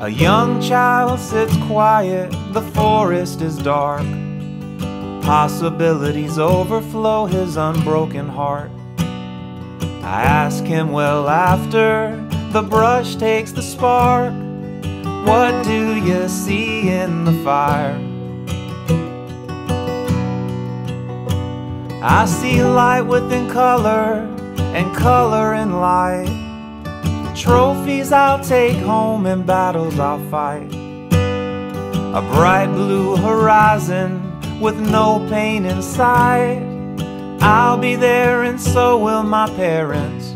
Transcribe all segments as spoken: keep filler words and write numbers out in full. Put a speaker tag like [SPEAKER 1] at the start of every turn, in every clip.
[SPEAKER 1] A young child sits quiet, the forest is dark. Possibilities overflow his unbroken heart. I ask him well after the brush takes the spark, what do you see in the fire? I see light within color and color in light. Trophies I'll take home and battles I'll fight. A bright blue horizon with no pain in sight. I'll be there and so will my parents,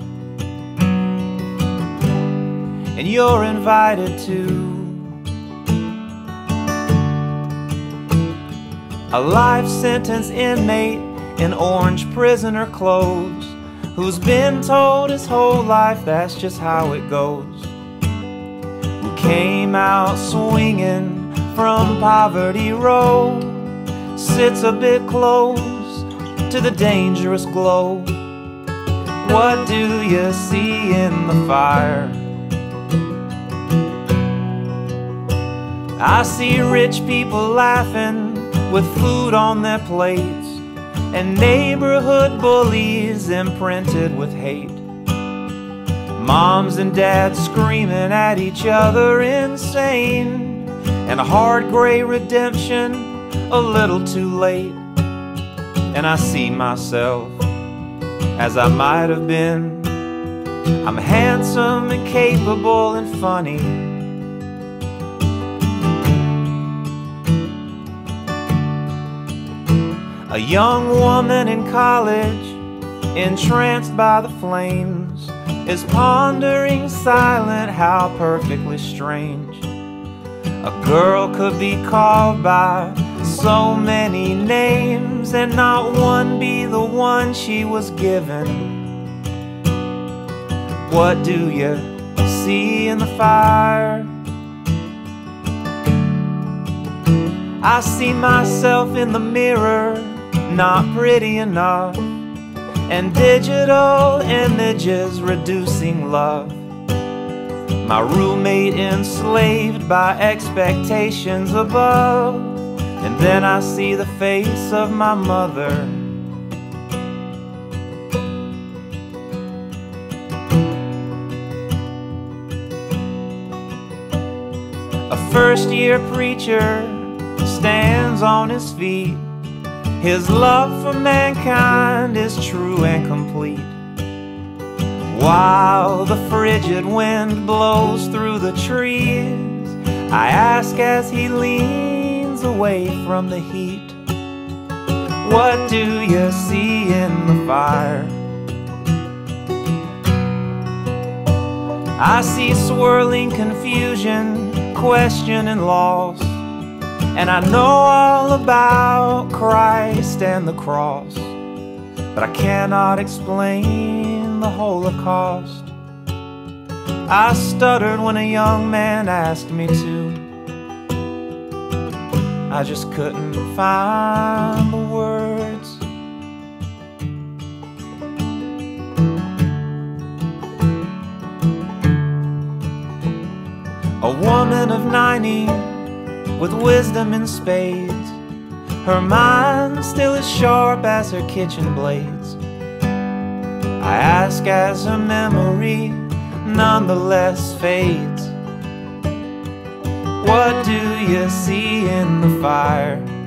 [SPEAKER 1] and you're invited too. A life sentence inmate in orange prisoner clothes, who's been told his whole life that's just how it goes. Who came out swinging from Poverty Row, sits a bit close to the dangerous glow. What do you see in the fire? I see rich people laughing with food on their plates, and neighborhood bullies imprinted with hate. Moms and dads screaming at each other insane, and a hard gray redemption a little too late. And I see myself as I might have been. I'm handsome and capable and funny. A young woman in college, entranced by the flames, is pondering silent how perfectly strange a girl could be called by so many names and not one be the one she was given. What do you see in the fire? I see myself in the mirror, not pretty enough, and digital images reducing love. My roommate enslaved by expectations above, and then I see the face of my mother. A first-year preacher stands on his feet. His love for mankind is true and complete. While the frigid wind blows through the trees, I ask as he leans away from the heat, what do you see in the fire? I see swirling confusion, question and loss, and I know all about Christ and the cross, but I cannot explain the Holocaust. I stuttered when a young man asked me to. I just couldn't find the words. A woman of ninety with wisdom in spades, her mind still as sharp as her kitchen blades. I ask as her memory nonetheless fades, what do you see in the fire?